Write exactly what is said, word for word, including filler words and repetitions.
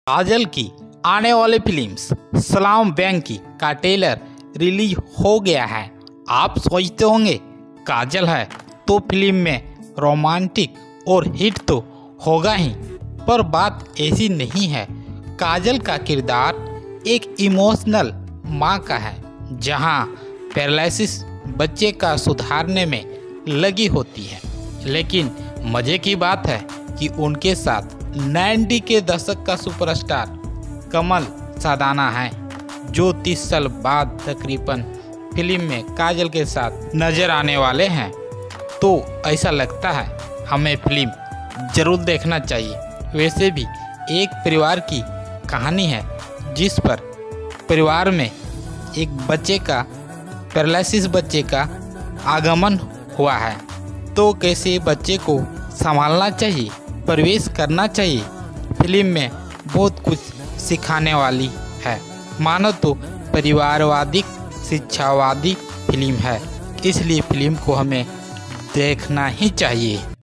काजल की आने वाली फिल्म्स सलाम वेंकी का ट्रेलर रिलीज हो गया है। आप सोचते होंगे काजल है तो फिल्म में रोमांटिक और हिट तो होगा ही, पर बात ऐसी नहीं है। काजल का किरदार एक इमोशनल माँ का है, जहाँ पैरालिसिस बच्चे का सुधारने में लगी होती है। लेकिन मज़े की बात है कि उनके साथ नब्बे के दशक का सुपरस्टार कमल सादाना है, जो तीस साल बाद तकरीबन फिल्म में काजल के साथ नजर आने वाले हैं। तो ऐसा लगता है हमें फिल्म जरूर देखना चाहिए। वैसे भी एक परिवार की कहानी है, जिस पर परिवार में एक बच्चे का पैरालिसिस बच्चे का आगमन हुआ है, तो कैसे बच्चे को संभालना चाहिए, प्रवेश करना चाहिए। फिल्म में बहुत कुछ सिखाने वाली है। मानो तो परिवारवादी शिक्षावादी फिल्म है, इसलिए फिल्म को हमें देखना ही चाहिए।